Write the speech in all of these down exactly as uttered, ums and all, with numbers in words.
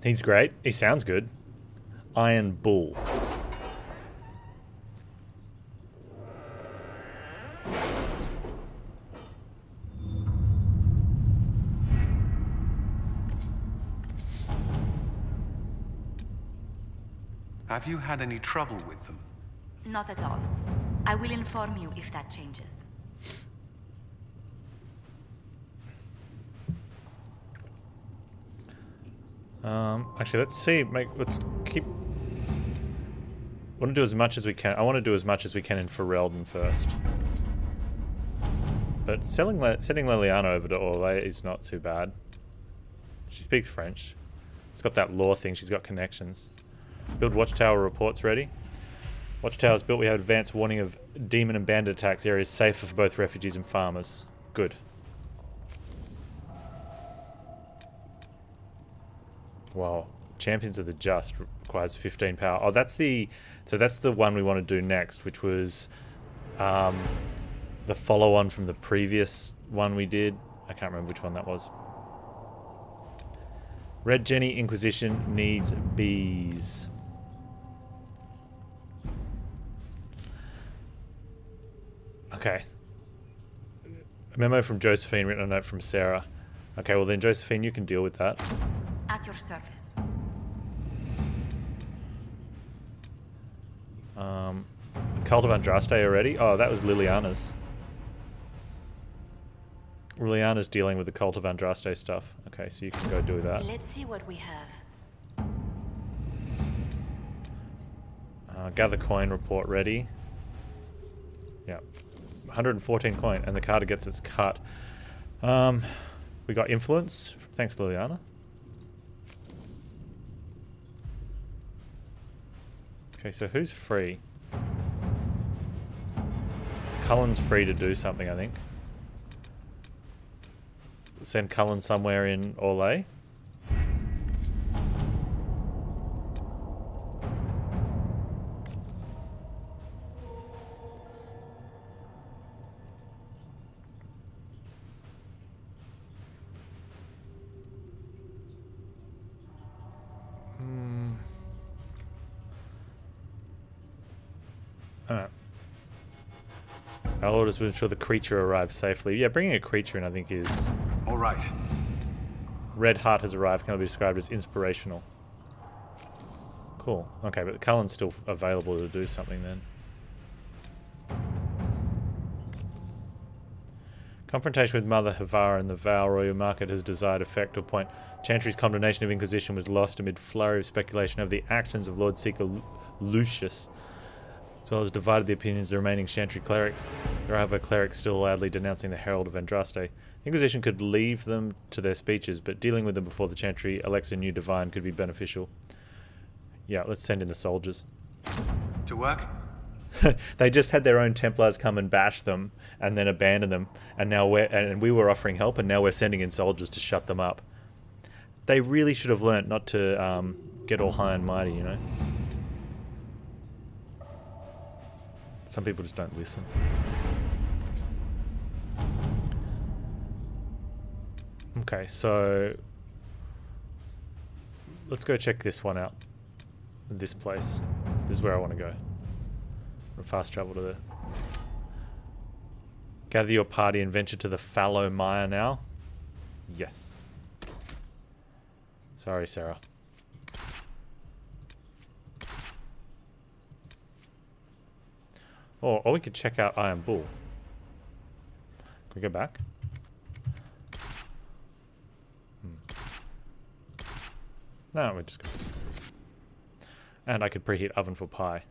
He's great. He sounds good. Iron Bull. Have you had any trouble with them? Not at all. I will inform you if that changes. Um, actually, let's see. Make let's keep. Want to do as much as we can. I want to do as much as we can in Ferelden first. But selling sending Leliana over to Orlais is not too bad. She speaks French. It's got that law thing. She's got connections. Build Watchtower reports ready. Watchtower's built. We have advanced warning of demon and bandit attacks. Areas safer for both refugees and farmers. Good. Wow. Champions of the Just requires fifteen power. Oh, that's the... So that's the one we want to do next, which was um, the follow-on from the previous one we did. I can't remember which one that was. Red Jenny Inquisition needs bees. Okay. A memo from Josephine, written a note from Sarah. Okay, well then, Josephine, you can deal with that. At your service. Um, Cult of Andraste already? Oh, that was Liliana's. Liliana's dealing with the Cult of Andraste stuff. Okay, so you can go do that. Let's see what we have. Uh, gather coin report ready. Yeah. one hundred fourteen coin, and the card gets its cut. Um, we got influence. Thanks, Liliana. Okay, so who's free? Cullen's free to do something, I think. Send Cullen somewhere in Orlais. Hmm. Alright. Our orders will ensure the creature arrives safely. Yeah, bringing a creature in, I think, is... All right. Red Heart has arrived. Can be described as inspirational. Cool. Okay, but Cullen's still available to do something then. Confrontation with Mother Havara and the Val Royal Market has desired effect to a point. Chantry's condemnation of Inquisition was lost amid flurry of speculation over the actions of Lord Seeker Lucius, as well as divided the opinions of the remaining Chantry clerics. There are however clerics still loudly denouncing the Herald of Andraste. Inquisition could leave them to their speeches, but dealing with them before the Chantry elects a new divine could be beneficial. Yeah, let's send in the soldiers. To work? They just had their own Templars come and bash them and then abandon them, and now we're and we were offering help, and now we're sending in soldiers to shut them up. They really should have learnt not to um, get all high and mighty, you know? Some people just don't listen. Okay, so let's go check this one out. This place. This is where I want to go. Fast travel to there. Gather your party and venture to the Fallow Mire now. Yes. Sorry, Sarah. Or, or we could check out Iron Bull. Can we go back? Hmm. No, we're just going to... And I could preheat oven for pie.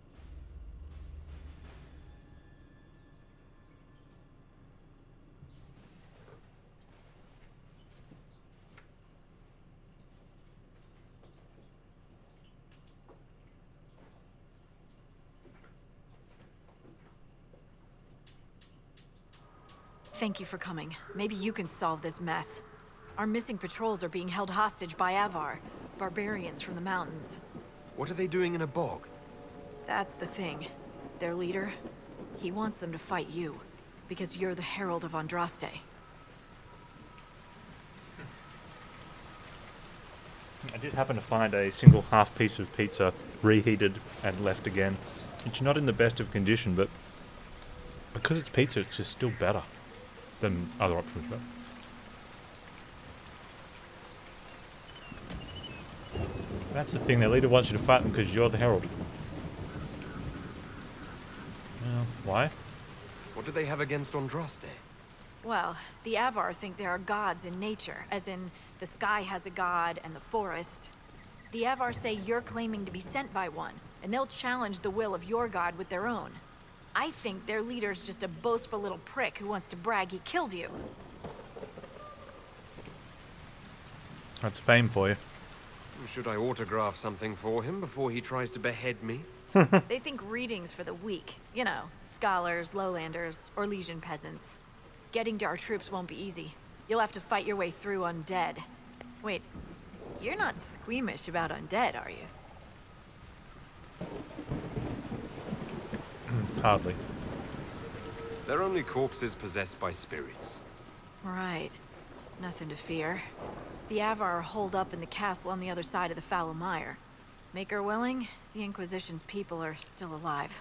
Thank you for coming. Maybe you can solve this mess. Our missing patrols are being held hostage by Avar, barbarians from the mountains. What are they doing in a bog? That's the thing. Their leader, he wants them to fight you, because you're the Herald of Andraste. I did happen to find a single half piece of pizza reheated and left again. It's not in the best of condition, but because it's pizza, it's just still better than other options. But that's the thing, their leader wants you to fight them because you're the Herald. Well, why? What do they have against Andraste? Well, the Avar think there are gods in nature, as in the sky has a god and the forest. The Avar say you're claiming to be sent by one, and they'll challenge the will of your god with their own. I think their leader's just a boastful little prick who wants to brag he killed you. That's fame for you. Should I autograph something for him before he tries to behead me? They think readings for the weak. You know, scholars, lowlanders, or legion peasants. Getting to our troops won't be easy. You'll have to fight your way through undead. Wait, you're not squeamish about undead, are you? Hardly. They're only corpses possessed by spirits. Right. Nothing to fear. The Avar are holed up in the castle on the other side of the Fallow Mire. Make her willing, the Inquisition's people are still alive.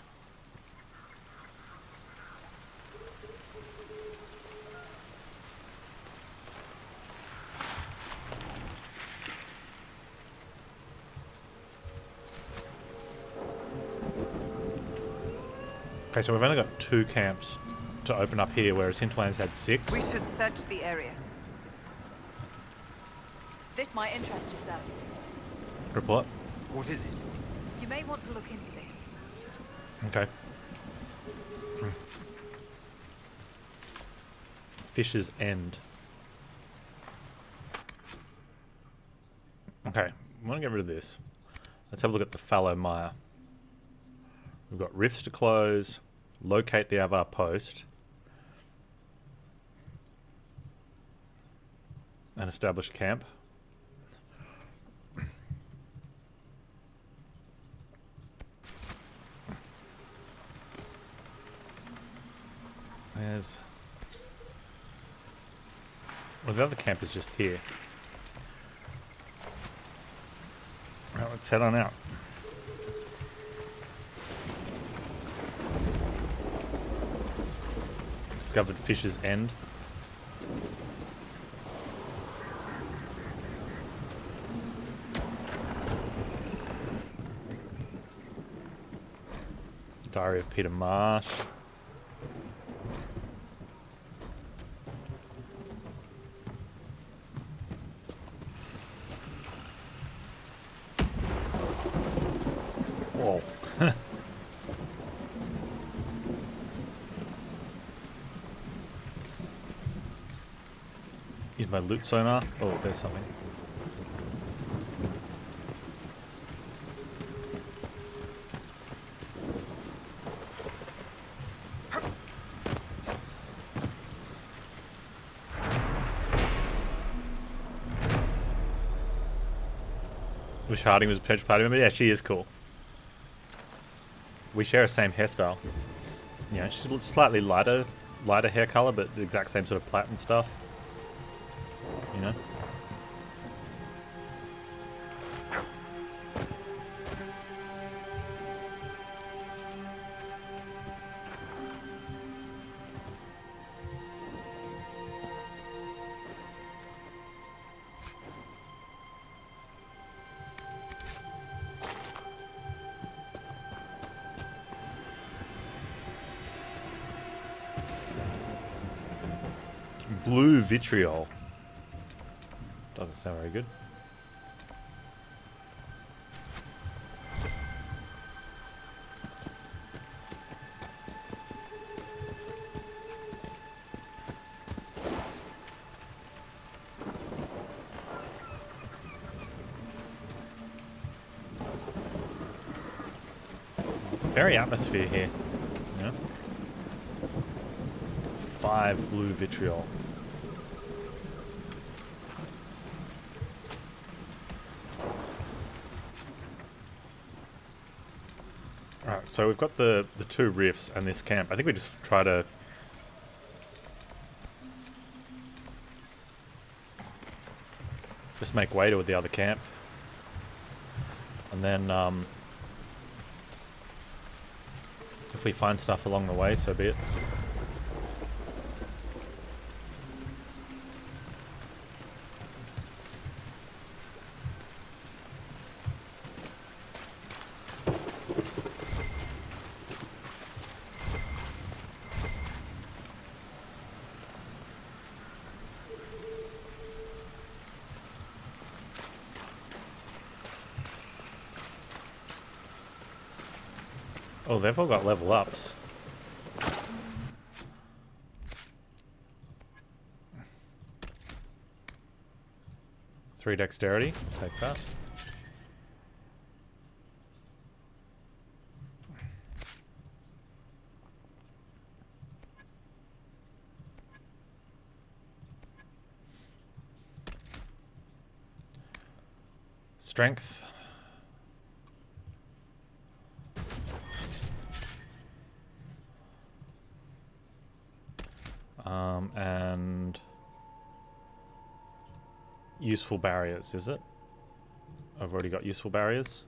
Okay, so we've only got two camps to open up here, whereas Hinterlands had six. We should search the area. This might interest you, sir. Report. What is it? You may want to look into this. Okay. Fish's End. Okay, I want to get rid of this. Let's have a look at the Fallow Mire. We've got rifts to close, locate the Avar post, and establish camp. There's... well, the other camp is just here. Right, let's head on out. Discovered Fish's End. Diary of Peter Marsh. Whoa. Use my loot sonar. Oh, there's something. Wish Harding was a potential party member. Yeah, she is cool. We share a same hairstyle. Yeah, she's slightly lighter, lighter hair color, but the exact same sort of plait and stuff. You know. Blue vitriol. Doesn't sound very good. Very atmosphere here. Yeah. Five blue vitriol. Alright, so we've got the, the two rifts and this camp. I think we just try to... just make way to the other camp. And then, um, if we find stuff along the way, so be it. Oh, they've all got level ups. Three dexterity, take that. Strength. Um, and useful barriers, is it? I've already got useful barriers.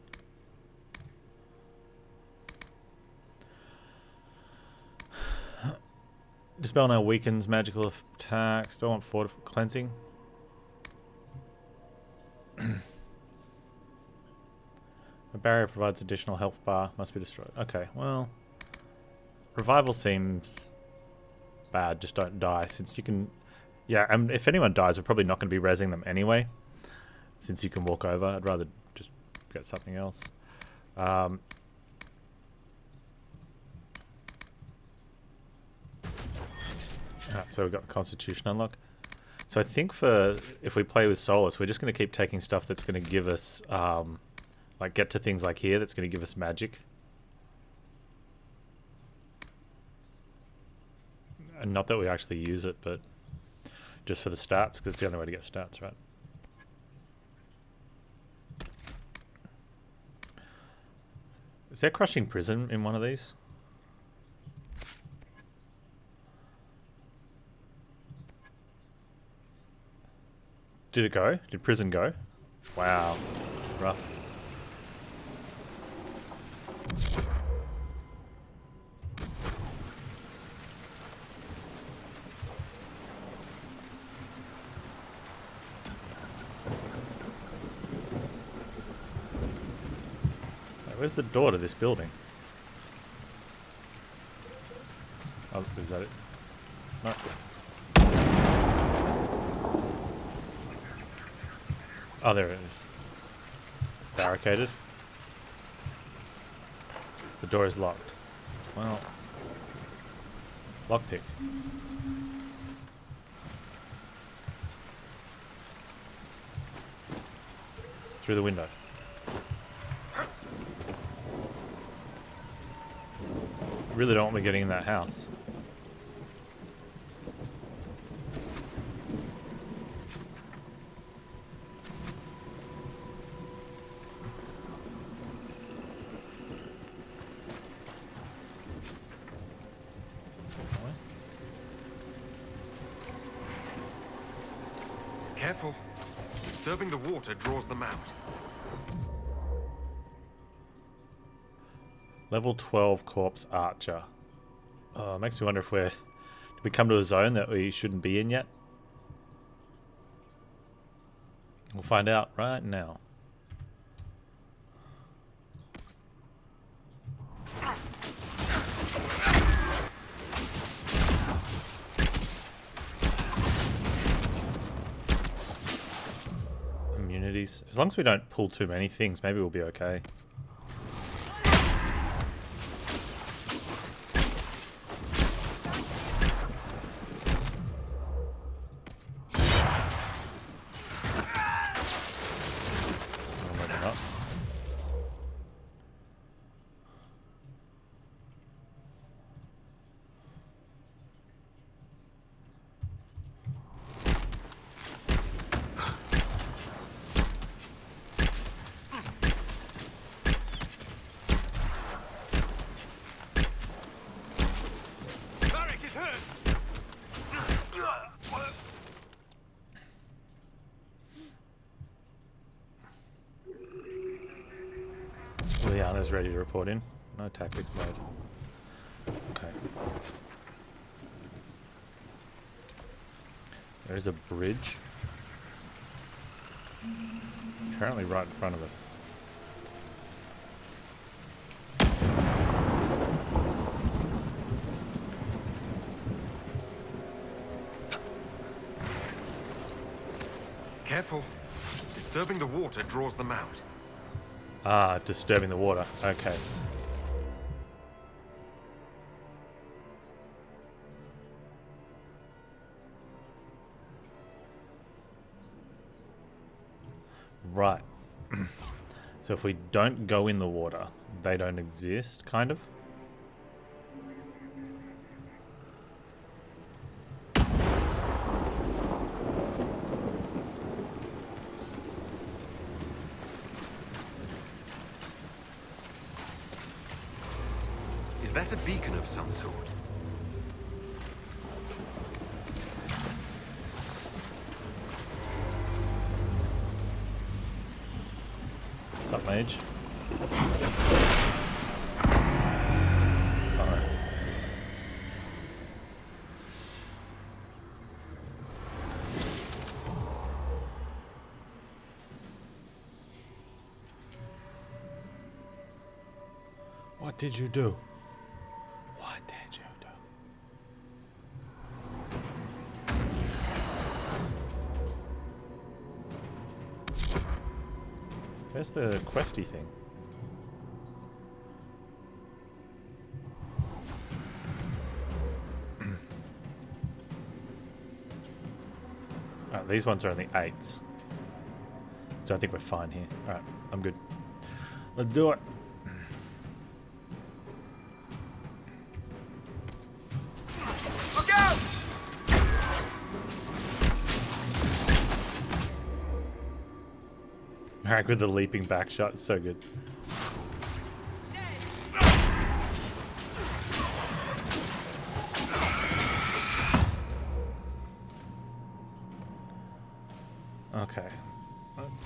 Dispel now weakens magical attacks. Do I want fortif cleansing? A barrier provides additional health bar. Must be destroyed. Okay, well, revival seems bad. Just don't die, since you can. Yeah, and if anyone dies, we're probably not going to be rezzing them anyway, since you can walk over. I'd rather just get something else. Um, ah, so we've got the Constitution unlock. So I think for if we play with Solus, we're just going to keep taking stuff that's going to give us, um, like, get to things like here that's going to give us magic. And not that we actually use it, but just for the stats, because it's the only way to get stats, right? Is there Crushing Prison in one of these? Did it go? Did prison go? Wow. Rough. Where's the door to this building? Oh, is that it? No. Oh, there it is. Barricaded. The door is locked. Well, lockpick. Through the window. I really don't want me getting in that house. Careful. Disturbing the water draws them out. Level twelve Corpse Archer. Oh, makes me wonder if we're... Did we come to a zone that we shouldn't be in yet? We'll find out right now. Immunities. As long as we don't pull too many things, maybe we'll be okay. Guys ready to report in. No tactics mode. Okay. There is a bridge. Currently right in front of us. Careful. Disturbing the water draws them out. Ah, disturbing the water. Okay. Right. So if we don't go in the water, they don't exist, kind of? Is that a beacon of some sort? What's up, mage? Alright. What did you do? What did you do? Where's the questy thing? Alright, these ones are only eights. So I think we're fine here. Alright, I'm good. Let's do it. Look out! Alright, with the leaping back shot, it's so good. Okay. Let's...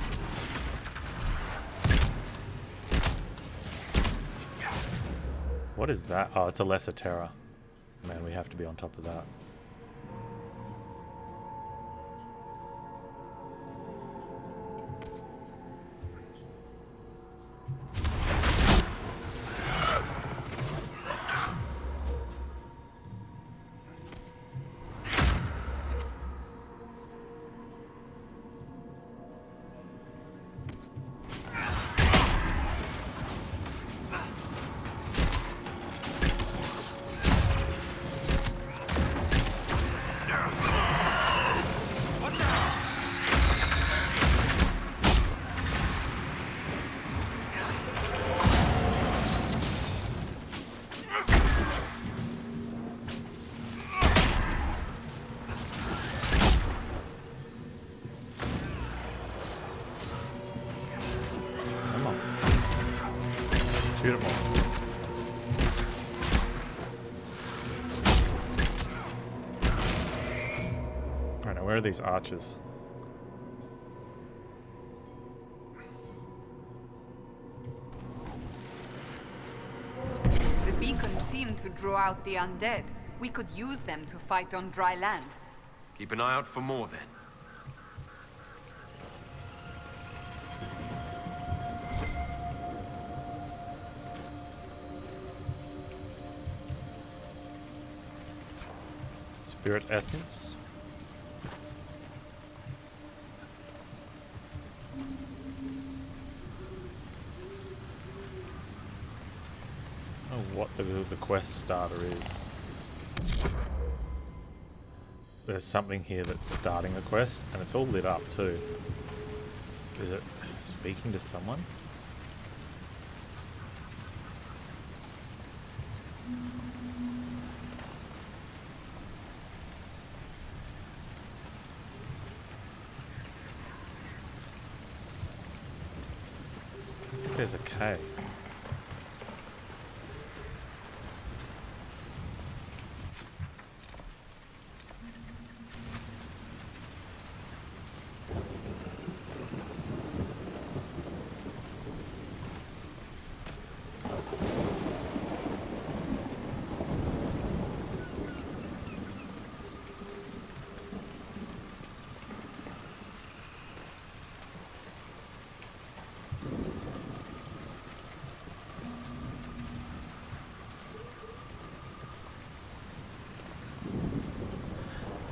What is that? Oh, it's a lesser terror. Man, we have to be on top of that. Shoot them all. Alright, now where are these archers? The beacon seemed to draw out the undead. We could use them to fight on dry land. Keep an eye out for more then. Spirit essence. Oh, what the, the quest starter is. There's something here that's starting a quest, and it's all lit up too. Is it speaking to someone? There's a K.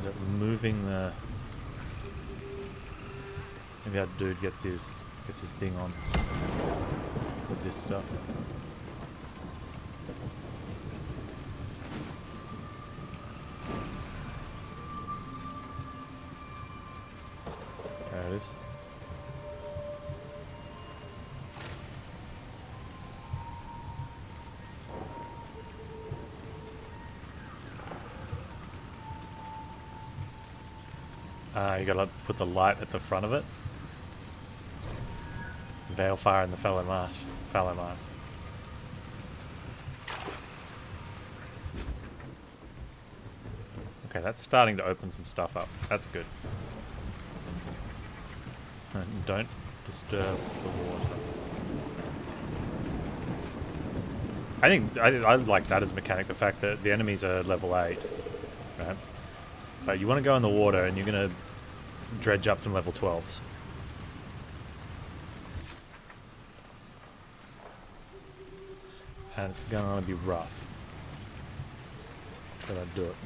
Is it removing the... Maybe that dude gets his gets his thing on with this stuff. There it is. Uh, you gotta put the light at the front of it. Balefire in the Fallow Marsh. Fallow Marsh. Okay, that's starting to open some stuff up. That's good. And don't disturb the water. I think I, I like that as a mechanic. The fact that the enemies are level eight, right? But you want to go in the water, and you're gonna dredge up some level twelves. And it's gonna be rough. But I do it.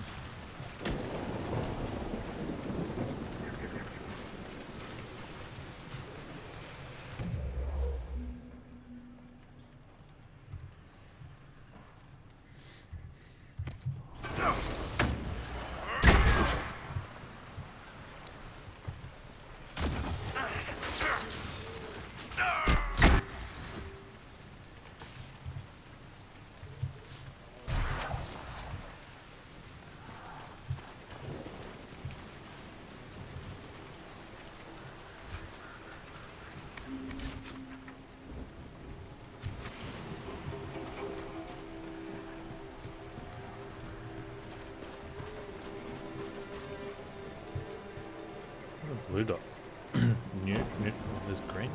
Blue dots. new, new, there's green.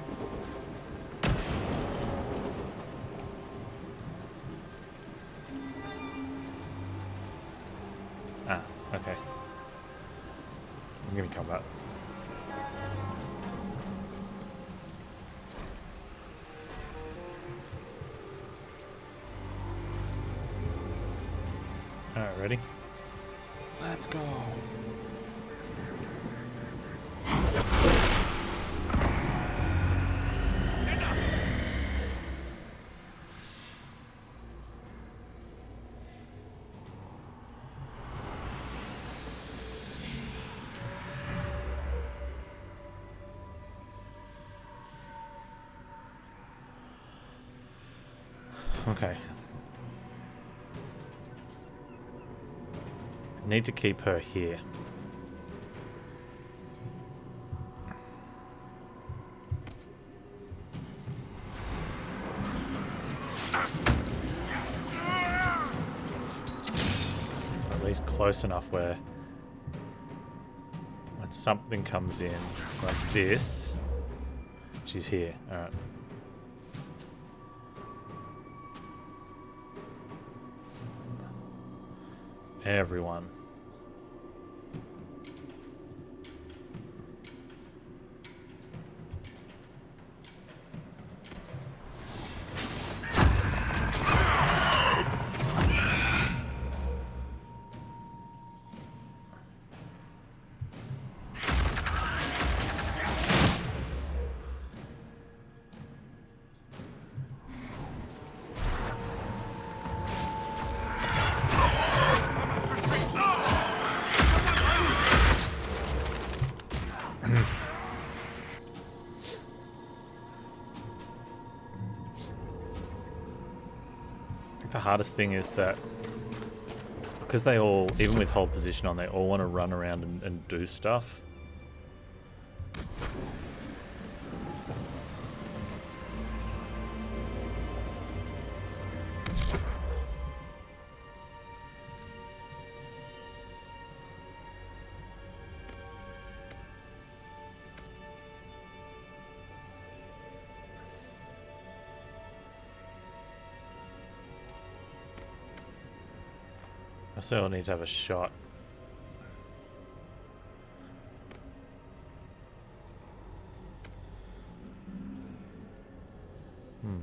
Ah, okay. It's gonna come back. Alright, ready? Let's go. Okay. I need to keep her here. At least close enough where when something comes in like this, she's here. Alright. Everyone. The hardest thing is that because they all, even with hold position on, they all want to run around and, and do stuff. I still need to have a shot. Hmm.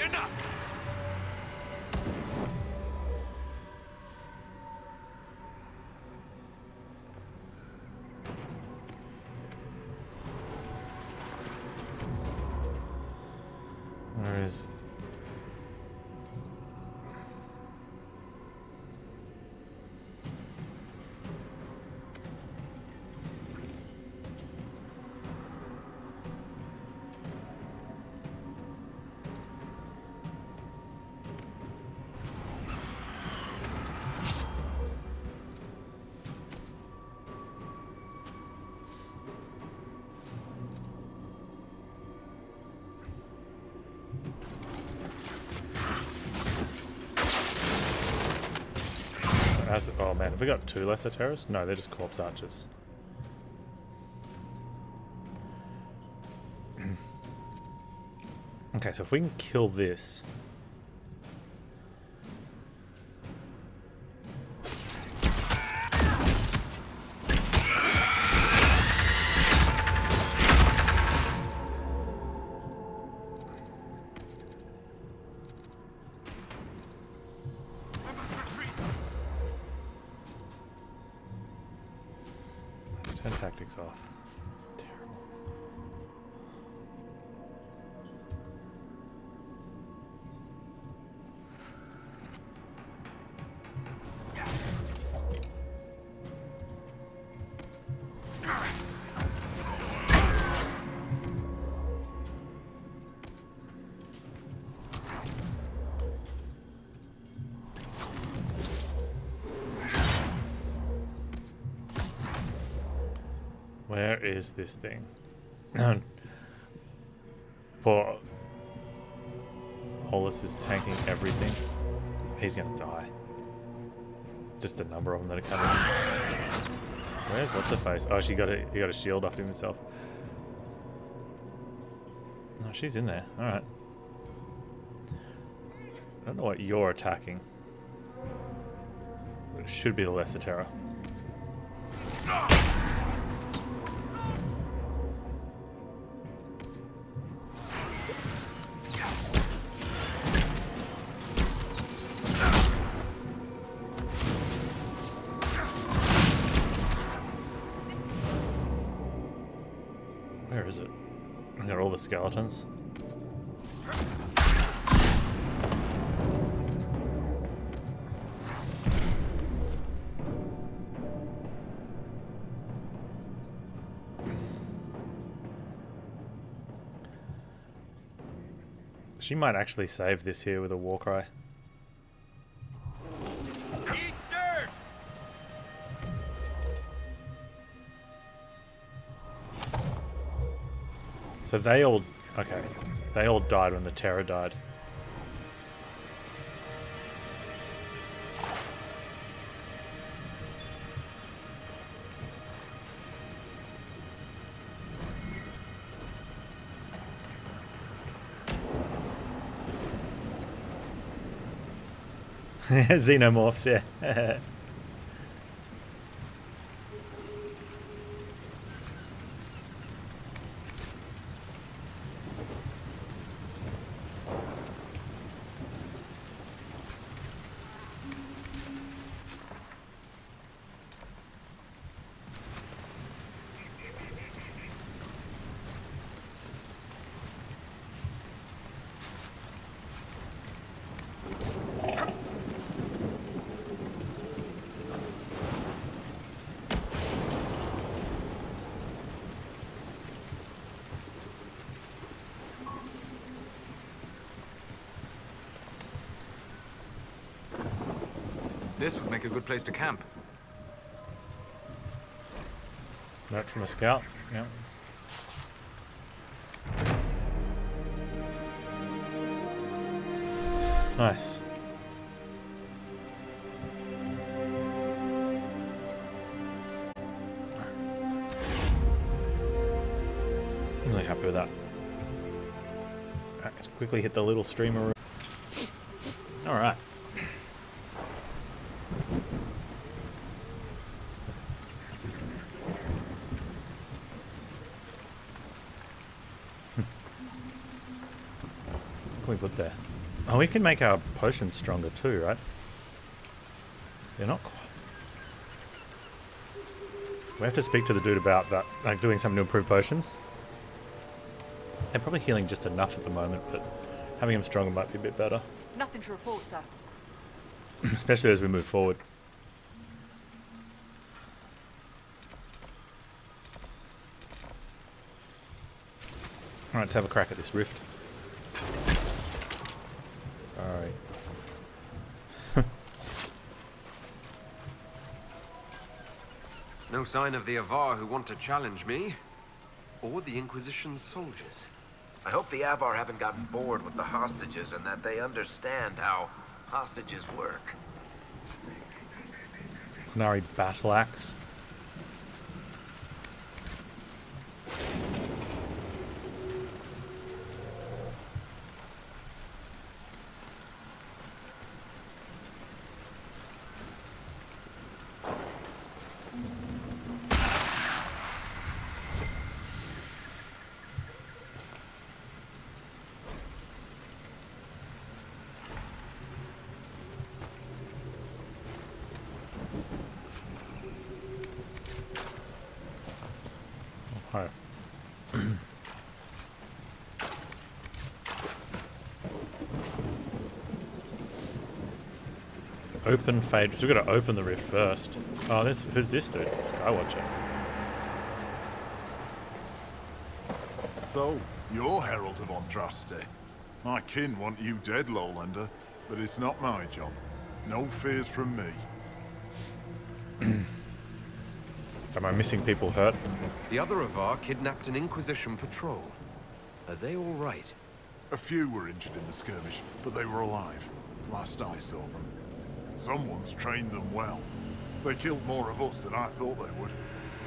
enough! Where is... As, oh man, have we got two lesser terrorists? No, they're just corpse archers. Okay, so if we can kill this... Turn tactics off. It's terrible. Where is this thing? Poor Olus is tanking everything. He's gonna die. Just the number of them that are coming in. Where's what's her face? Oh, she got a he got a shield off himself. No, she's in there. All right. I don't know what you're attacking. But it should be the Lesser Terror. Where is it? I got all the skeletons. She might actually save this here with a war cry. Eat dirt! So they all... Okay. They all died when the Terror died. Xenomorphs, yeah. This would make a good place to camp. Note from a scout. Yeah. Nice. I'm really happy with that. Alright, let's quickly hit the little streamer room. Alright. What can we put there? Oh, we can make our potions stronger too, right? They're not quite. We have to speak to the dude about that, like doing something to improve potions. They're probably healing just enough at the moment, but having them stronger might be a bit better. Nothing to report, sir. Especially as we move forward. Alright, let's have a crack at this rift. Sorry. No sign of the Avar who want to challenge me. Or the Inquisition's soldiers. I hope the Avar haven't gotten bored with the hostages and that they understand how hostages work. Qunari battle axe. Alright. Open fade. So we've got to open the rift first. Oh, this who's this dude? Skywatcher. So, you're Herald of Andraste. My kin want you dead, Lowlander, but it's not my job. No fears from me. Am I missing people hurt? The other Avar kidnapped an Inquisition patrol. Are they all right? A few were injured in the skirmish, but they were alive. Last I saw them. Someone's trained them well. They killed more of us than I thought they would.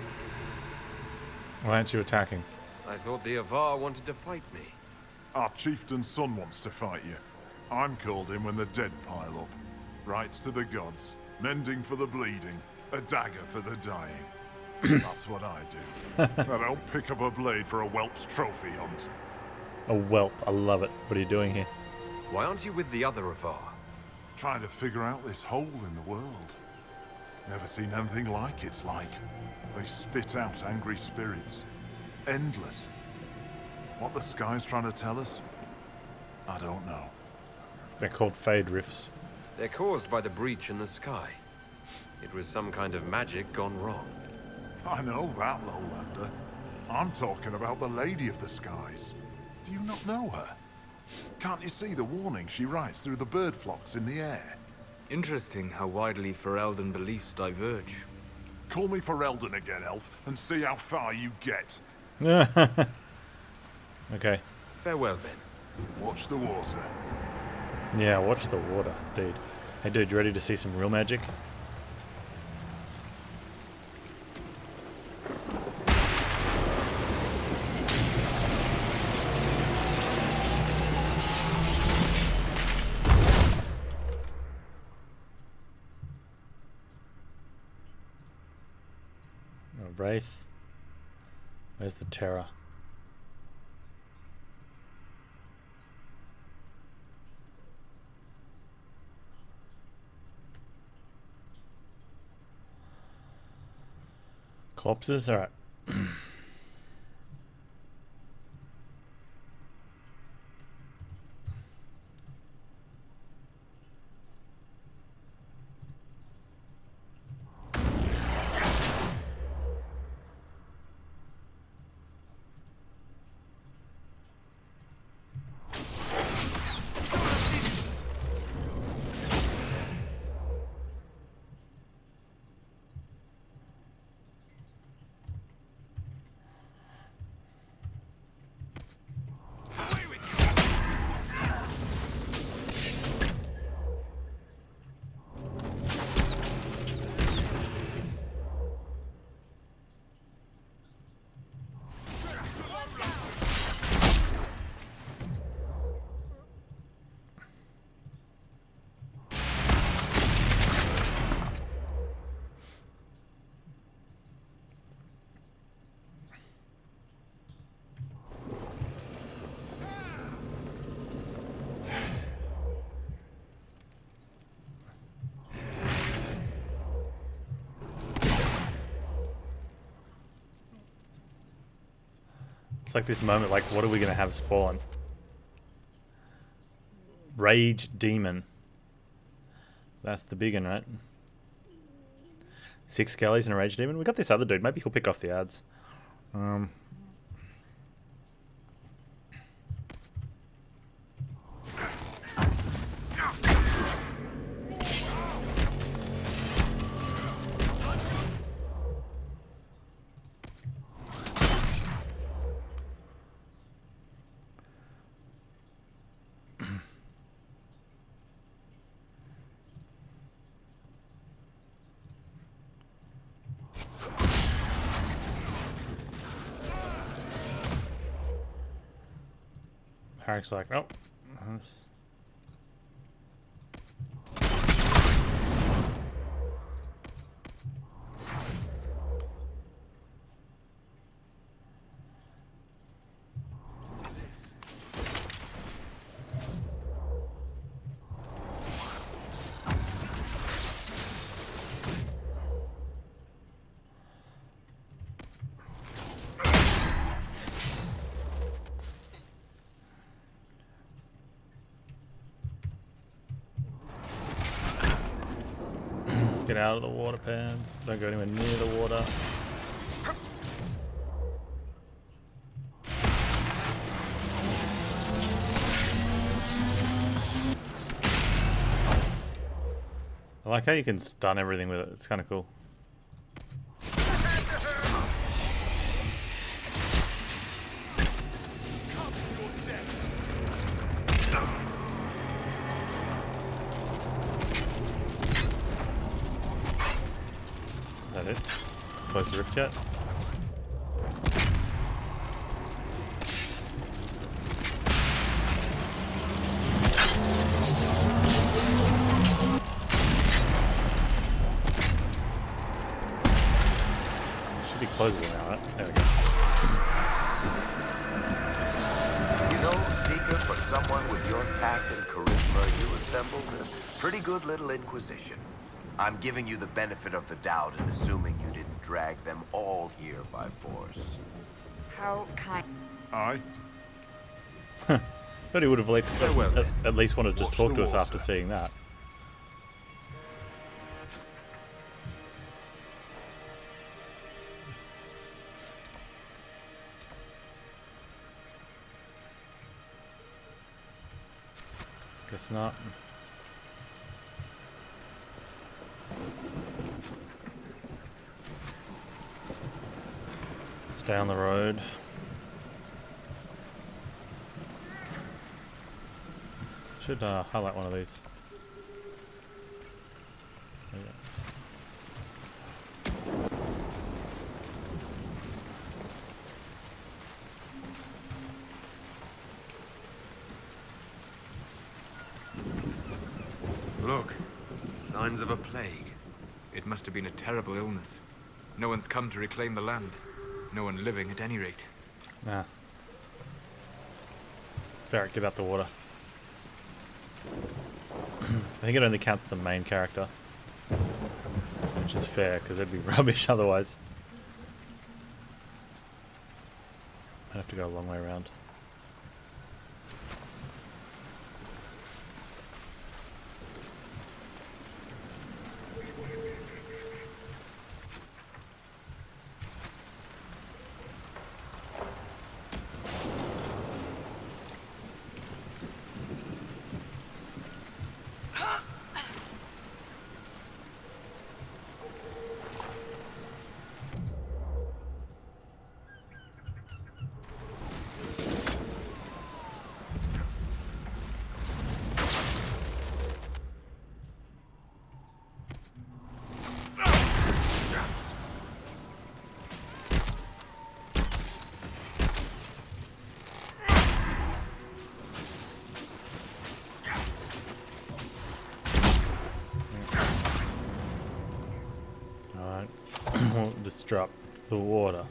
Why aren't you attacking? I thought the Avar wanted to fight me. Our chieftain's son wants to fight you. I'm called in when the dead pile up. Rights to the gods, mending for the bleeding, a dagger for the dying. That's what I do. I don't pick up a blade for a whelp's trophy hunt. A whelp. I love it. What are you doing here? Why aren't you with the other Avar? Trying to figure out this hole in the world. Never seen anything like it's like. They spit out angry spirits. Endless. What the sky's trying to tell us? I don't know. They're called fade rifts. They're caused by the breach in the sky. It was some kind of magic gone wrong. I know that, Lowlander. I'm talking about the Lady of the Skies. Do you not know her? Can't you see the warning she writes through the bird flocks in the air? Interesting how widely Ferelden beliefs diverge. Call me Ferelden again, Elf, and see how far you get. Okay. Farewell then. Watch the water. Yeah, watch the water, dude. Hey, dude, you ready to see some real magic? Wraith. Where's the terror? Corpses? Alright. It's like this moment, like, what are we going to have spawn? Rage Demon. That's the big one, right? Six skellies and a Rage Demon. We got this other dude. Maybe he'll pick off the ads. Um... Eric's like, oh, that's... Get out of the water pans. Don't go anywhere near the water. I like how you can stun everything with it. It's kind of cool. Is that it? Close the rift yet? Should be closing now, right? There we go. You know, Seeker, for someone with your tact and charisma, you assembled a pretty good little inquisition. I'm giving you the benefit of the doubt and assuming you didn't drag them all here by force. How kind. Aye. Thought he would have at, Farewell, at, at least wanted to just Watch talk the to us water. after seeing that. Guess not. Stay on the road. Should uh, highlight one of these. There you go. Look, signs of a plague. It must have been a terrible illness. No one's come to reclaim the land. No one living, at any rate. Nah. Varric, get out the water. I think it only counts the main character. Which is fair, because it'd be rubbish otherwise. I'd have to go a long way around. Just drop the water.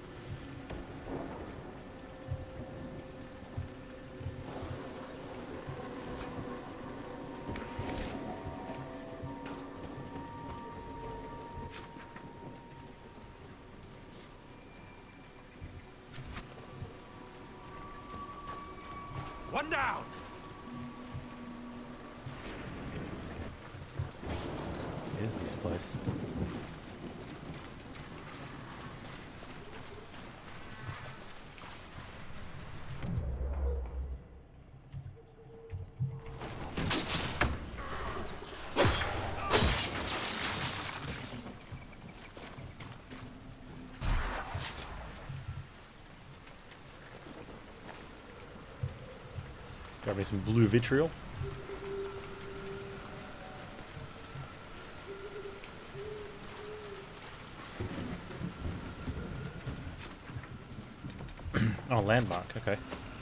Man down! What is this place? Got me some blue vitriol. Oh, landmark, okay.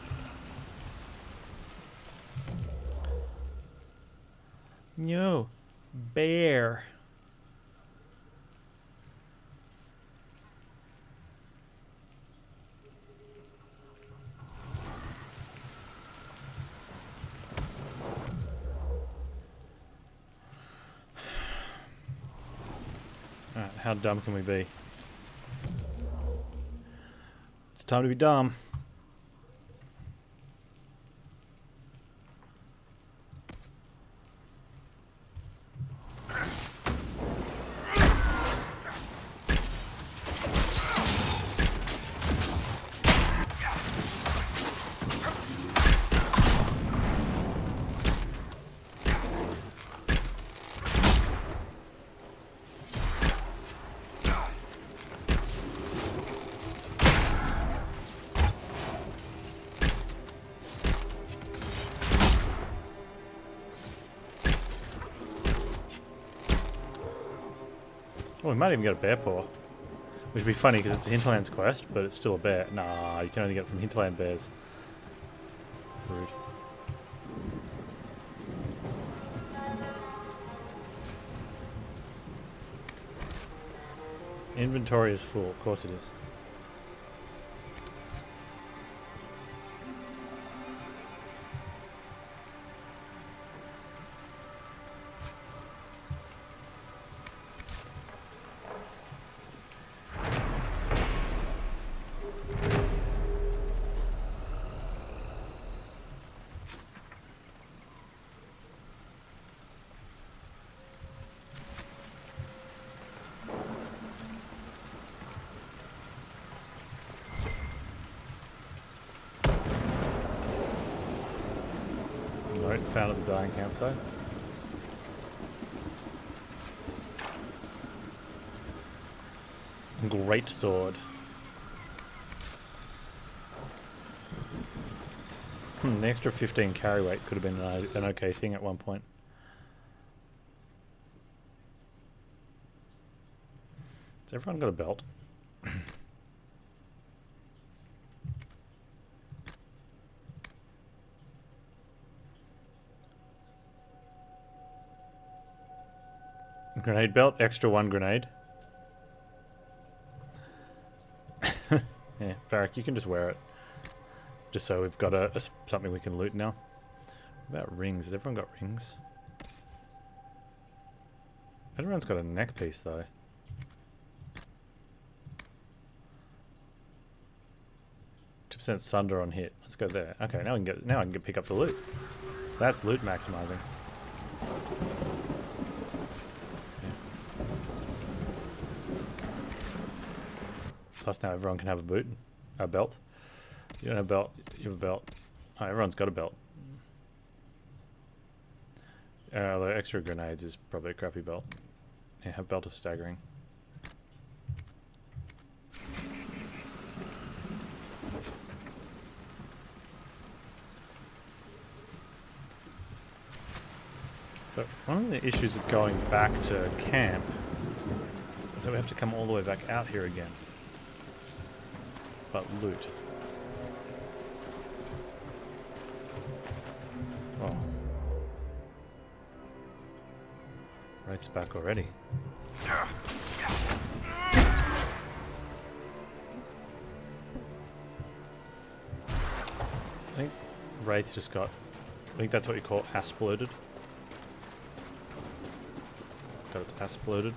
No, bear. Alright, how dumb can we be? It's time to be dumb. Oh, we might even get a bear paw. Which would be funny because it's a Hinterlands quest, but it's still a bear. Nah, you can only get it from Hinterland bears. Rude. Inventory is full, of course it is. Note found at the dying campsite. Great sword. Hmm, the extra fifteen carry weight could have been an, an okay thing at one point. Has everyone got a belt? Grenade belt, extra one grenade. Yeah, Varric, you can just wear it. Just so we've got a, a something we can loot now. What about rings? Has everyone got rings? Everyone's got a neck piece though. two percent sunder on hit. Let's go there. Okay, now we can get now I can get pick up the loot. That's loot maximizing. Plus now everyone can have a boot, a belt. You don't have a belt, you have a belt. Oh, everyone's got a belt. Uh, the extra grenades is probably a crappy belt. Yeah, have belt of staggering. So one of the issues with going back to camp is that we have to come all the way back out here again. But loot. Oh. Wraith's back already. I think Wraith's just got... I think that's what you call asploded. Got its asploded.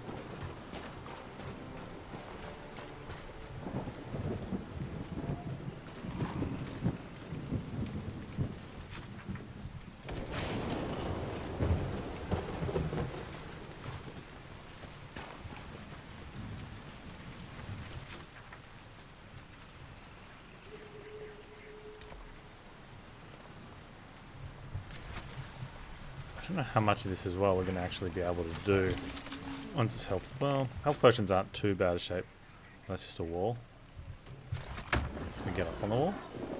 I don't know how much of this as well we're going to actually be able to do. Once it's health... Well, health potions aren't too bad a shape. That's just a wall. Can we get up on the wall?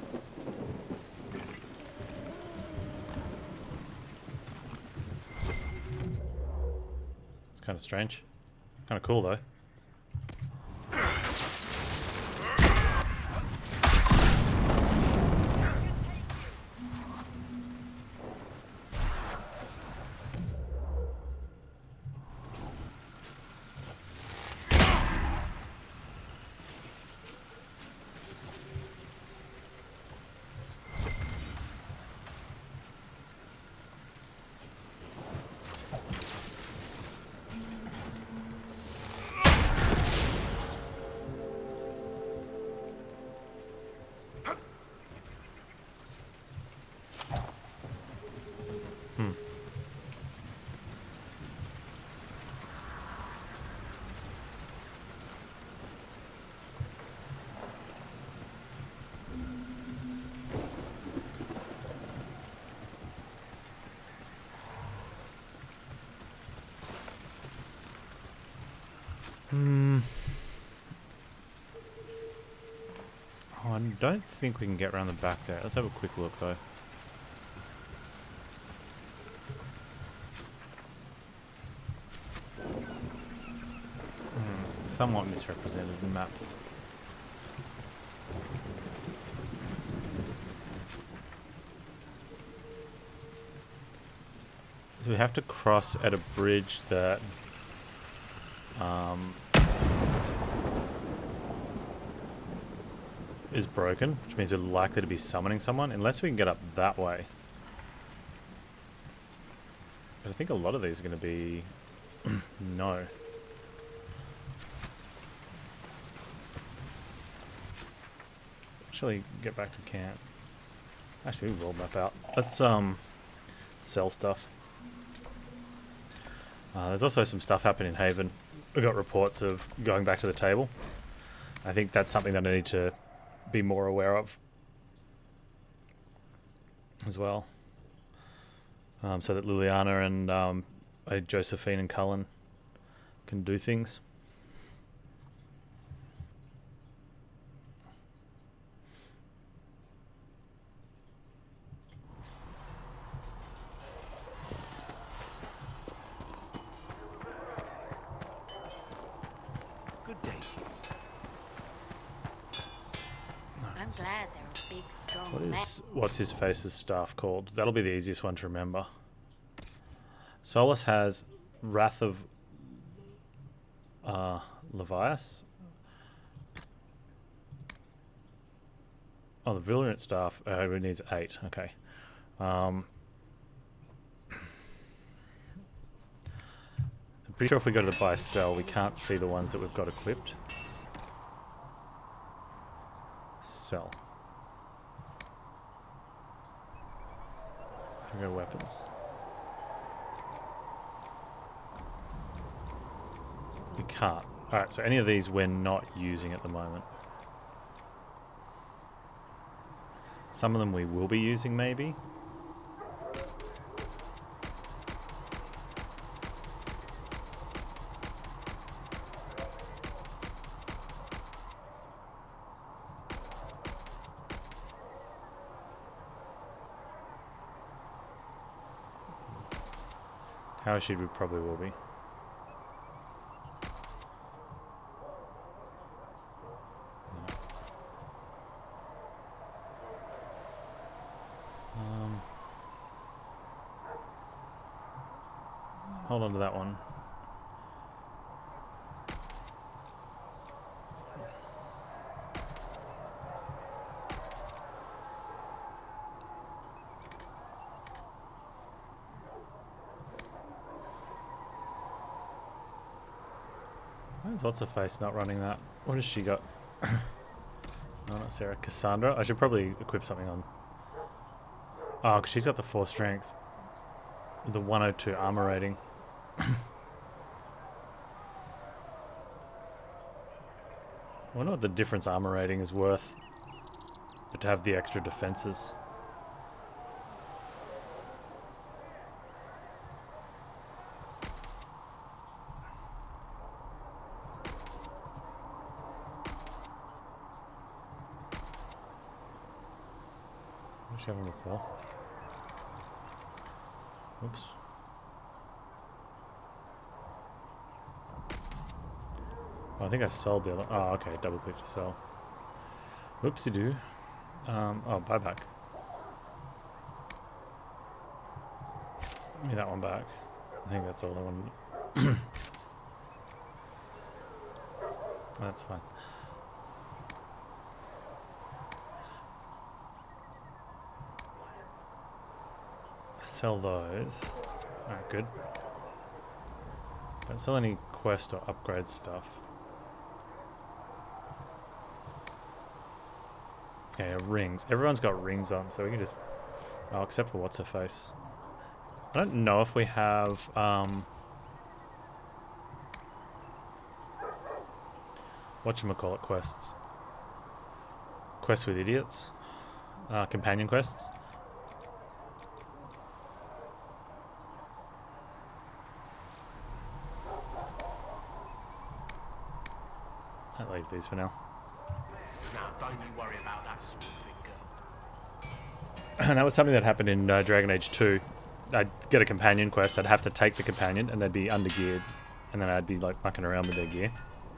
It's kind of strange. Kind of cool though. Hmm. Oh, I don't think we can get around the back there. Let's have a quick look though. Hmm, it's somewhat misrepresented in the map. So we have to cross at a bridge that um, is broken, which means we're likely to be summoning someone, unless we can get up that way. But I think a lot of these are going to be no. Actually, get back to camp. Actually, we rolled map out. Let's um sell stuff. Uh, there's also some stuff happening in Haven. We got reports of going back to the table. I think that's something that I need to be more aware of as well, um, so that Liliana and um, uh, Josephine and Cullen can do things. Good day to you. I'm glad there are big, strong What men. is what's his face's staff called? That'll be the easiest one to remember. Solus has Wrath of uh, Levias. Oh, the Virulent staff. Uh, it needs eight. Okay. Um, I'm pretty sure if we go to the buy sell, we can't see the ones that we've got equipped. Sell. Go to weapons. We can't. Alright, so any of these we're not using at the moment. Some of them we will be using, maybe. Tower Shield we probably will be. Um, hold on to that one. Where's what's her face not running that? What has she got? No, not Sarah. Cassandra. I should probably equip something on. Oh, because she's got the four strength. The one oh two armor rating. I wonder what the difference armor rating is worth, but to have the extra defenses. Actually, have one before. Oops. Oh, I think I sold the other. Oh, okay. Double click to sell. Whoopsie doo. Um, oh, buyback. Give me that one back. I think that's all I wanted. That's fine. Sell those. Alright, good. Don't sell any quest or upgrade stuff. Okay, rings. Everyone's got rings on, so we can just... Oh, except for what's-her-face. I don't know if we have... Um, whatchamacallit quests. Quests with idiots. Uh, companion quests. I'll leave these for now. Now, don't you worry about that sort of thing, girl. And that was something that happened in uh, Dragon Age two. I'd get a companion quest, I'd have to take the companion, and they'd be undergeared. And then I'd be like mucking around with their gear.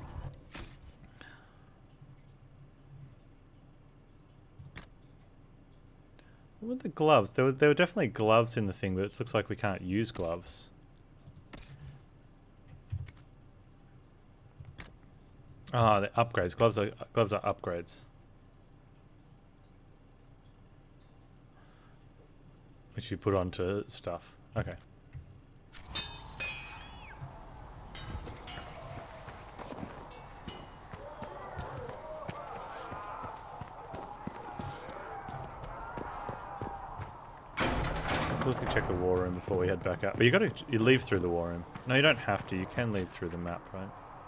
What were the gloves? There were, there were definitely gloves in the thing, but it looks like we can't use gloves. Ah, oh, the upgrades. Gloves are gloves are upgrades. Which you put onto stuff. Okay. Quickly check the war room before we head back out. But you gotta you leave through the war room. No, you don't have to. You can leave through the map, right?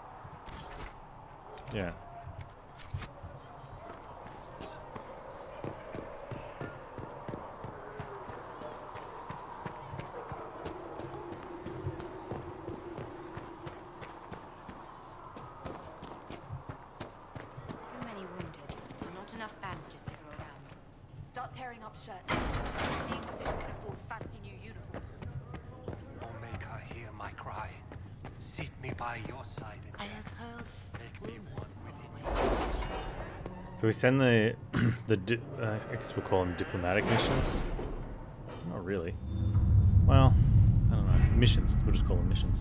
Yeah. Too many wounded. Not enough bandages to go around. Start tearing up shirts. The Inquisition can afford fancy new uniforms. Oh, make her hear my cry. Sit me by your side and I have heard. Make me one within you. So we send the the di uh, I guess we'll call them diplomatic missions. Not really. Well, I don't know. Missions. We'll just call them missions.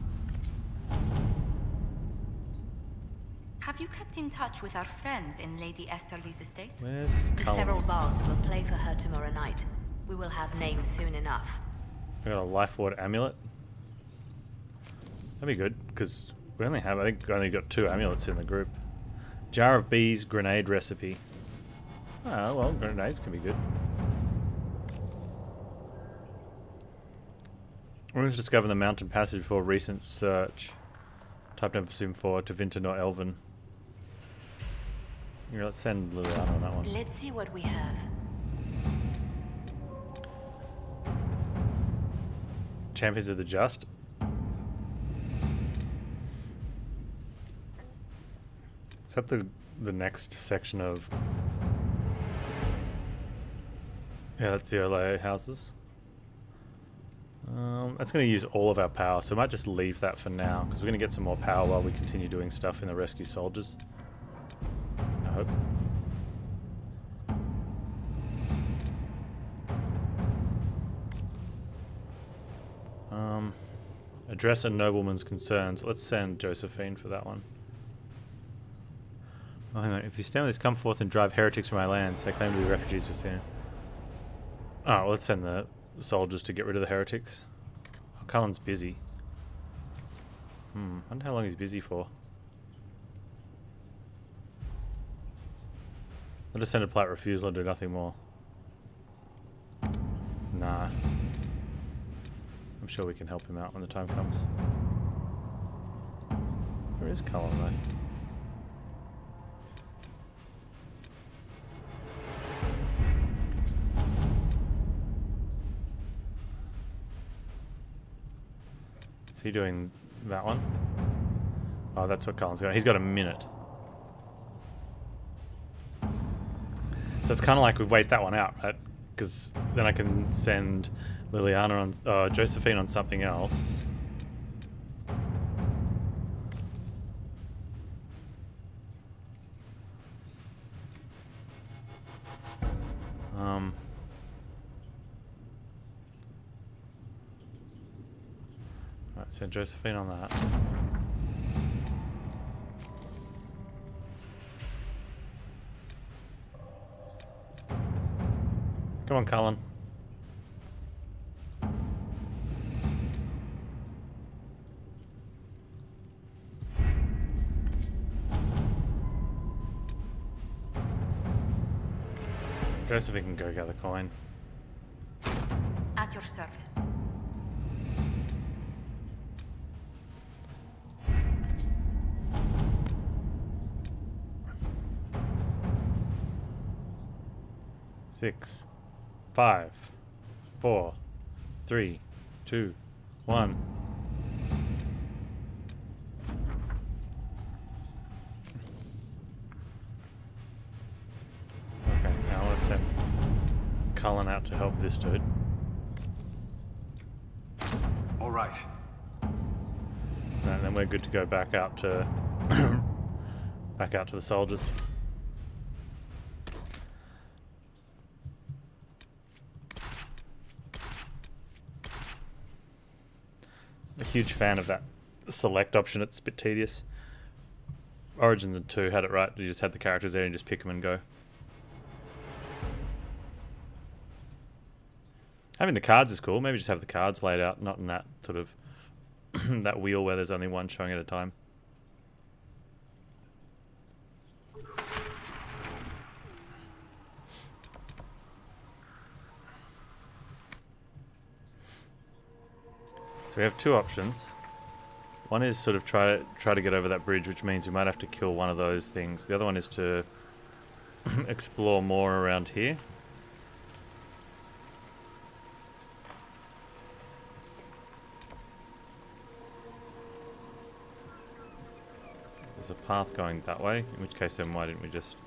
Have you kept in touch with our friends in Lady Esterly's estate? Where's The several Cullens? bards will play for her tomorrow night. We will have names soon enough. We got a life ward amulet. That'd be good because we only have I think we only got two amulets in the group. Jar of Bees grenade recipe. Oh well, grenades can be good. We're to discover the mountain passage for recent search. Type never seen before to Vinton or Elven. Here, let's send Liliana on that one. Let's see what we have. Champions of the Just. Is that the the next section of? Yeah, that's the Olay houses. Um, that's going to use all of our power, so we might just leave that for now because we're going to get some more power while we continue doing stuff in the rescue soldiers. I hope. Um, address a nobleman's concerns. Let's send Josephine for that one. Oh, hang on. If you stand with this, come forth and drive heretics from my lands. They claim to be refugees for sin. Alright, well, let's send the soldiers to get rid of the heretics. Oh, Cullen's busy. Hmm, I wonder how long he's busy for. I'll just send a polite refusal and do nothing more. Nah. I'm sure we can help him out when the time comes. Where is Cullen, though? Is he doing that one? Oh, that's what Cullen's got. He's got a minute. So it's kind of like we wait that one out, right? because then I can send Liliana on, uh, Josephine on something else. Um. Right, send Josephine on that. Come on, Cullen. Josephine can go gather coin. At your service. Six, five, four, three, two, one. Okay, now I want to send Cullen out to help this dude. All right. And then we're good to go back out to back out to the soldiers. A huge fan of that select option. It's a bit tedious. Origins and two had it right. You just had the characters there and just pick them and go. Having the cards is cool. Maybe just have the cards laid out, not in that sort of that wheel where there's only one showing at a time. So we have two options. One is sort of try try to get over that bridge, which means we might have to kill one of those things. The other one is to explore more around here. There's a path going that way, in which case then why didn't we just...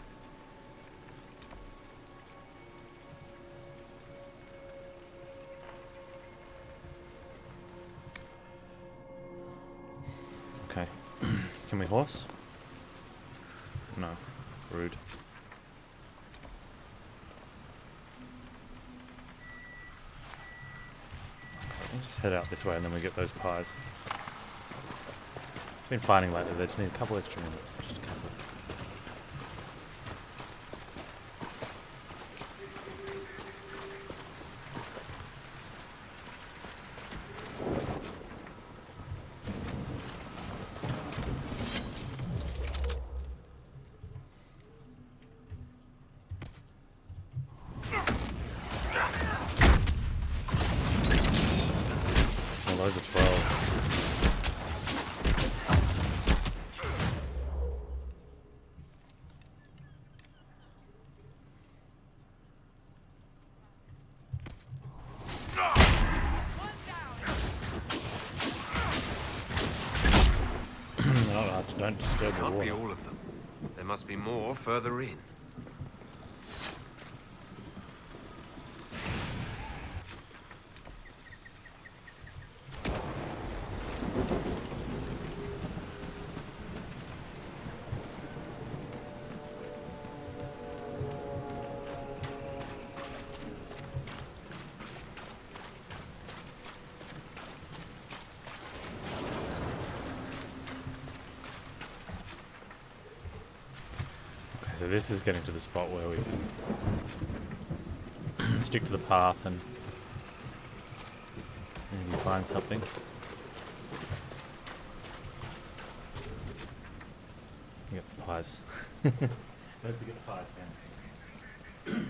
Okay. Can we horse? No. Rude. We'll just head out this way and then we get those pies. Been fighting lately, they just need a couple extra minutes. Just a couple. Oh, those are twelve. Don't disturb the Can't water. be all of them. There must be more further in. So this is getting to the spot where we can stick to the path and maybe find something. Get the pies. Don't forget the pies, man.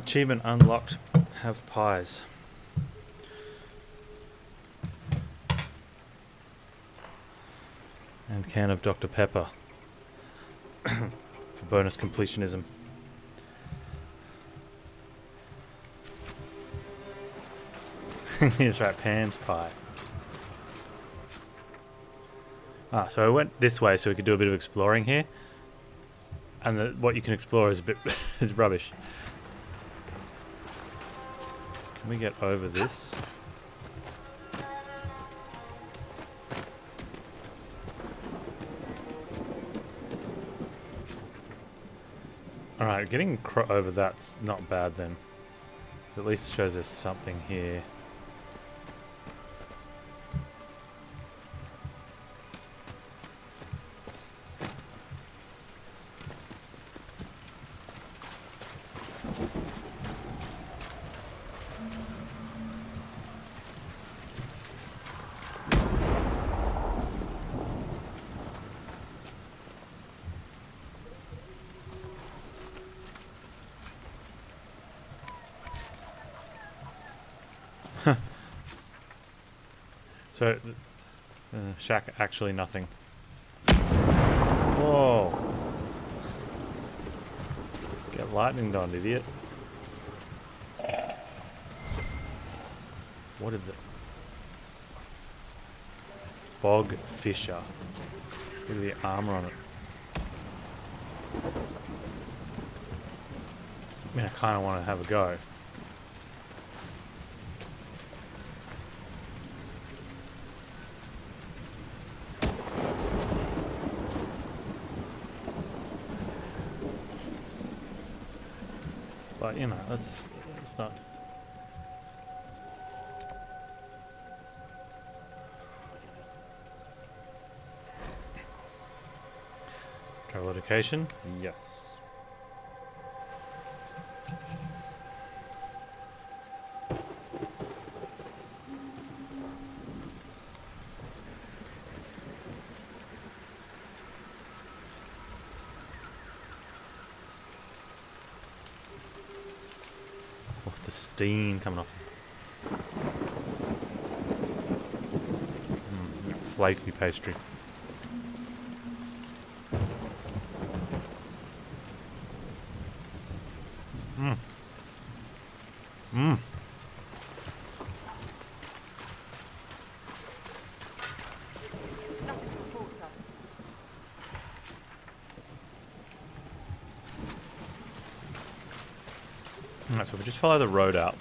achievement unlocked. Have pies. And can of Doctor Pepper. For bonus completionism. That's right, Pan's pie. Ah, so I went this way so we could do a bit of exploring here. And the, what you can explore is a bit is rubbish. Can we get over this? Alright, getting cro over that's not bad then. 'Cause at least shows us something here. So, uh, shack, actually nothing. Whoa! Get lightninged on, idiot. What is it? Bog Fisher. Look at the armor on it. I mean, I kind of want to have a go. But, you know, that's, that's not... Travel education? Yes. Oh, the steam coming off. Mm, flaky pastry. Mmm. Mmm. Alright, so if we just follow the road out,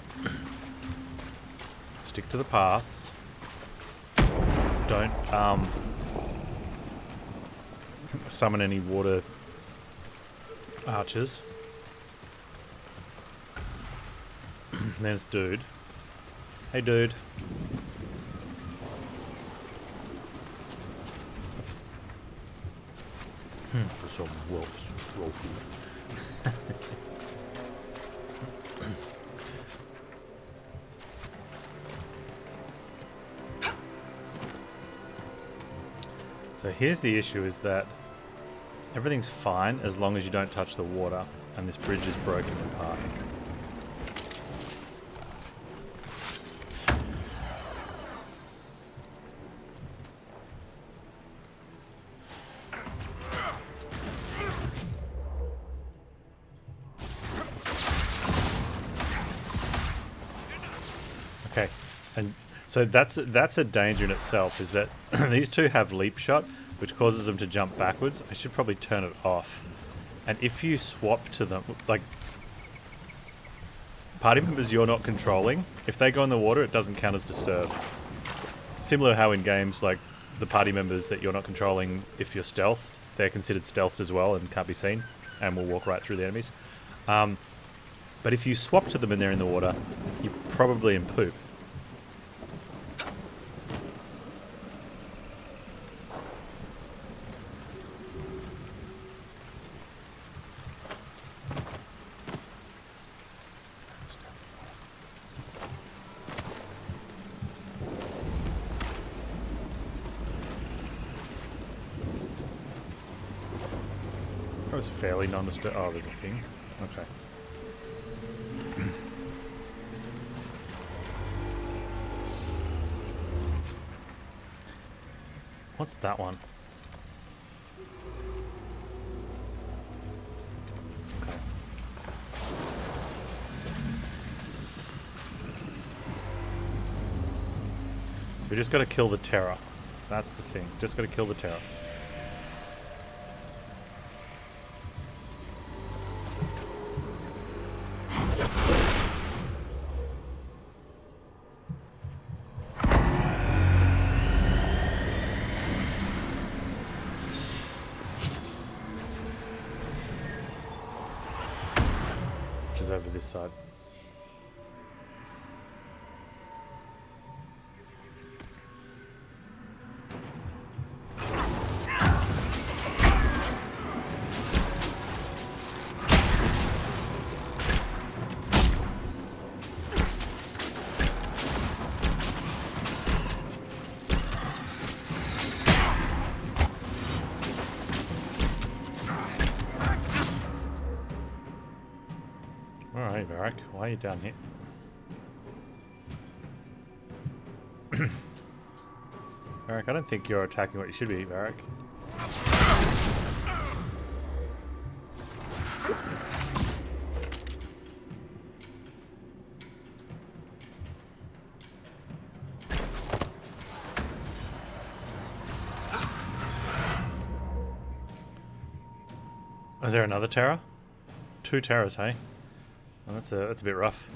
stick to the paths, don't um, summon any water archers. There's dude. Hey dude. Hmm, some wolf's trophy. So here's the issue, is that everything's fine as long as you don't touch the water, and this bridge is broken apart. Okay, and so that's that's a danger in itself, is that these two have leap shot, which causes them to jump backwards. I should probably turn it off. And if you swap to them, like party members you're not controlling, if they go in the water, it doesn't count as disturbed. Similar how in games like the party members that you're not controlling, if you're stealthed, they're considered stealthed as well and can't be seen and will walk right through the enemies. Um, but if you swap to them and they're in the water, you're probably in poop. That was fairly nondescript. Oh, there's a thing. Okay. What's that one? Okay. So we just got to kill the terror. That's the thing. Just got to kill the terror. Over this side. Alright, Varric, why are you down here? Varric, I don't think you're attacking what you should be, Varric. Is there another terror? Two terrors, hey? Well, that's a that's a bit rough.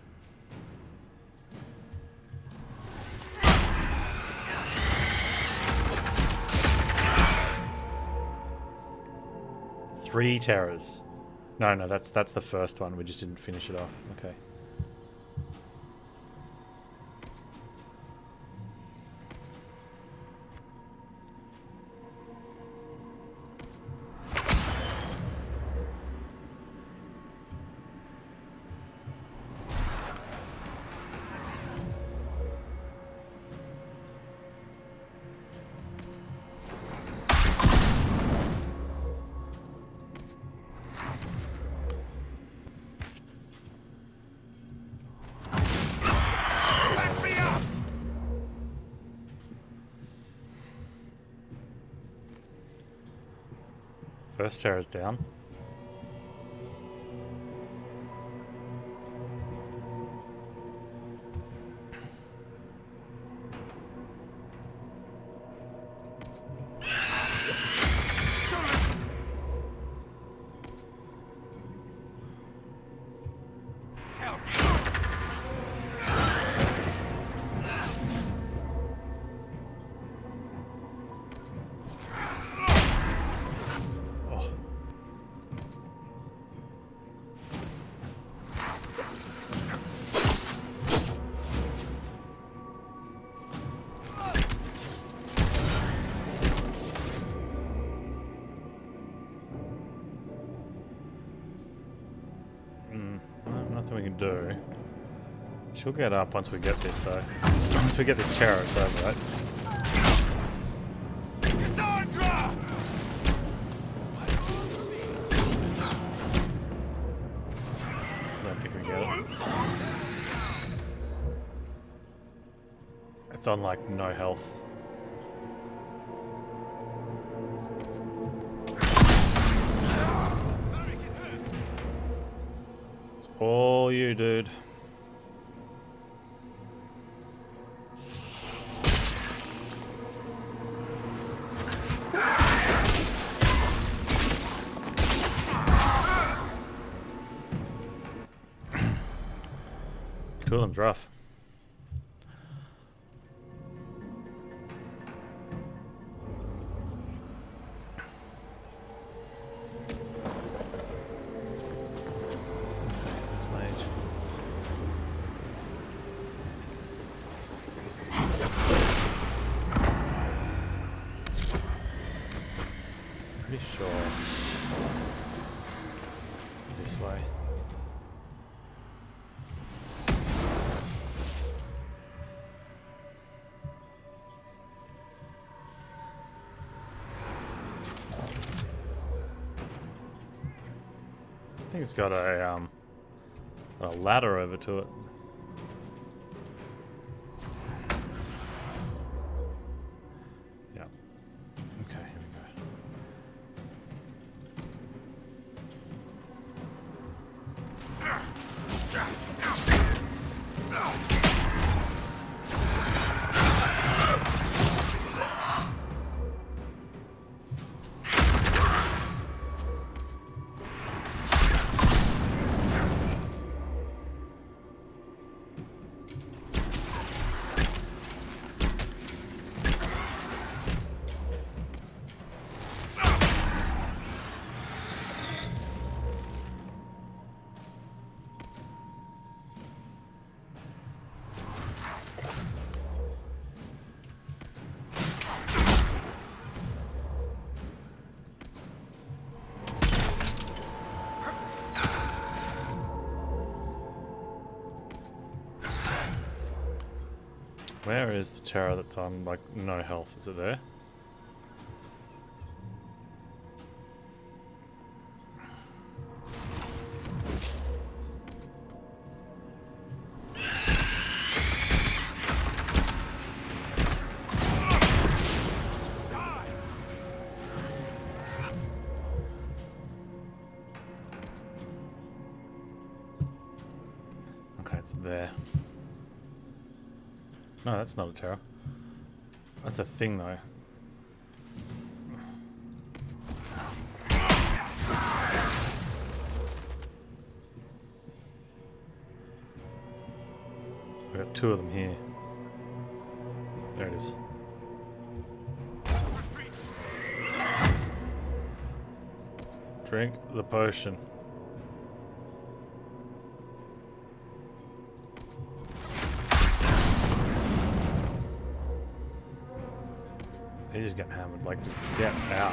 Three terrors. No, no, that's that's the first one. We just didn't finish it off. Okay. First terror's down. Nothing we can do. She'll get up once we get this, though. Once we get this terror, it's over, right? Cassandra! I don't think we can get it. It's on, like, no health. All you, dude. Two of them's rough. Pretty sure this way. I think it's got a um a ladder over to it. Yeah. Where is the Terror that's on, like, no health? Is it there? Okay, it's there. No, that's not a Terror. That's a thing, though. We've got two of them here. There it is. Drink the potion. He's just getting hammered, like, just get out.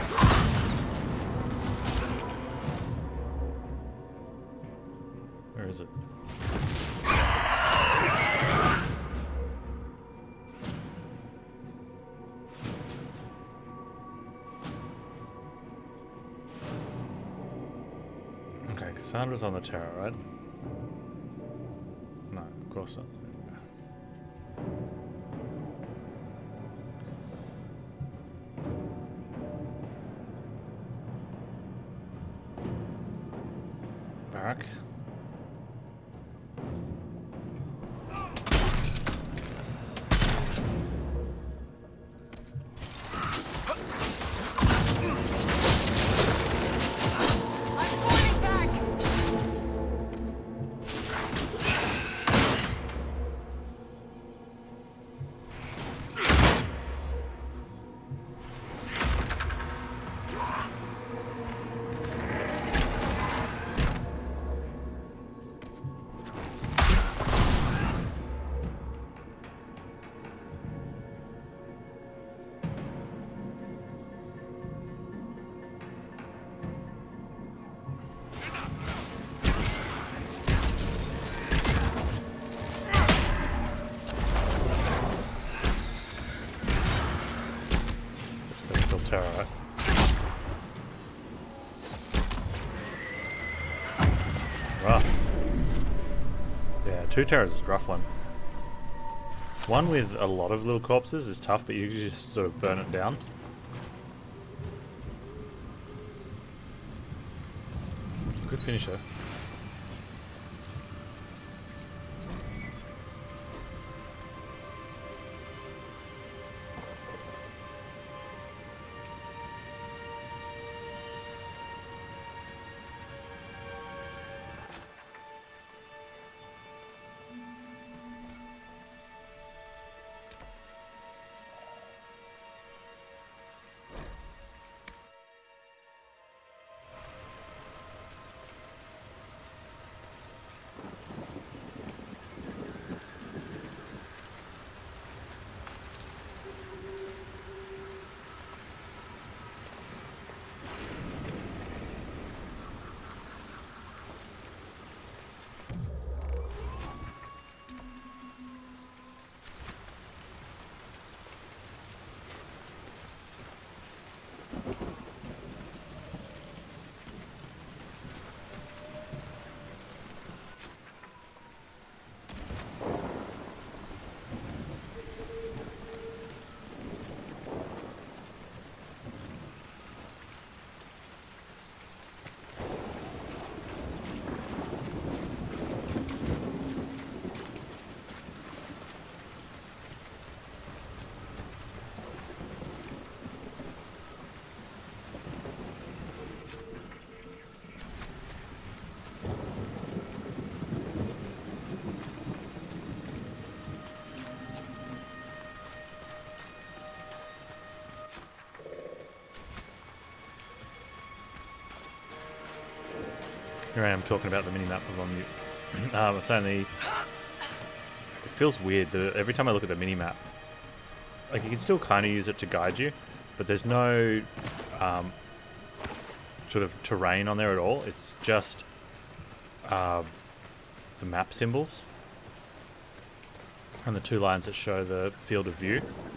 Where is it? Okay, Cassandra's on the Terror, right? No, of course not. Barak. Terror. Rough. Yeah, two Terrors is a rough one. One with a lot of little corpses is tough, but you can just sort of burn it down. Good finisher. Here I am talking about the minimap of on mute. um, I was saying the... It feels weird. The, every time I look at the minimap, like you can still kind of use it to guide you, but there's no um, sort of terrain on there at all. It's just uh, the map symbols. And the two lines that show the field of view.